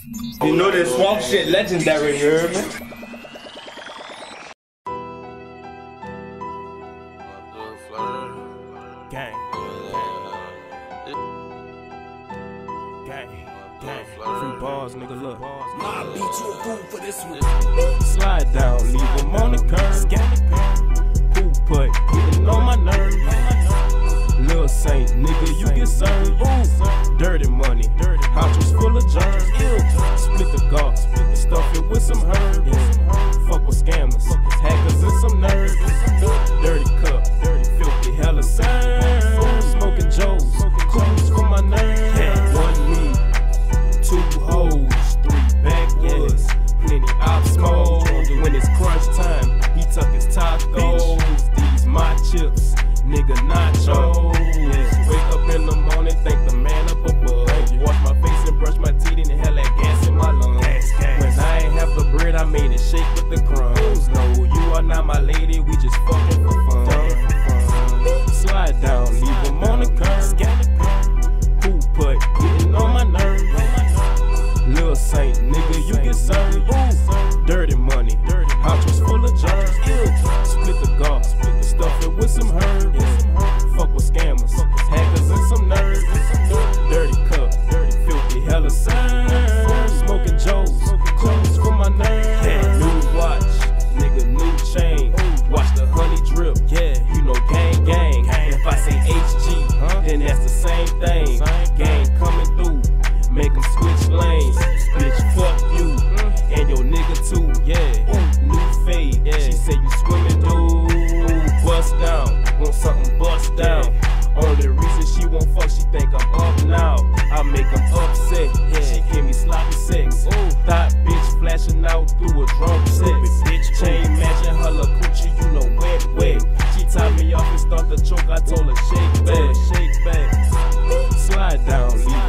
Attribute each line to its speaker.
Speaker 1: You know this swamp shit legendary, you heard me?
Speaker 2: Gang. Free bars, nigga, look.
Speaker 3: I beat you a fool for this one.
Speaker 2: Slide down, leave him on the curb. Who put getting on my nerves? Lil Saint, nigga, you get served. Dirty money, house was full of germs. Split the gauze, stuff it with some herbs. Fuck with scammers, hackers and some nerds. Dirty cup, filthy hella serve. Smoking Joes, cools for my nerves. One me, two hoes, three backwoods, plenty op smoke. When it's crunch time, he tuck his tacos. These my chips, nigga nachos. Wake up in the morning, thank the man up above. Wash my face and brush my teeth and hell that gas in my lungs. When I ain't have the bread, I made it shake with the crumbs. No, you are not my lady, we just fucking for fun. Slide down, leave him on the curb. Who put getting on my nerves? Lil Saint, nigga, you get served. Dirty money, house was full of germs. Split the gauze, stuff it with some herbs. Fuck with scammers, hackers and some nerds. Dirty cup, filthy hella serve. Smoking Joes, cools for my nerves. New watch, nigga, new chain. Watch the honey drip, yeah, you know gang gang. If I say HG, then that's the same thing. Gang coming through, make them switch lanes. Bitch, fuck you, and your nigga too, yeah. New fade, she say you swimming, dude. Bust down, want something bust down. Only reason she won't fuck, she think I'm up now. I make them upset, she give me sloppy sex. Thought bitch flashing out through a drum set. Chain matching her la coochie, you know wet. She tied me off and start to choke, I told her shake back. Slide down, leave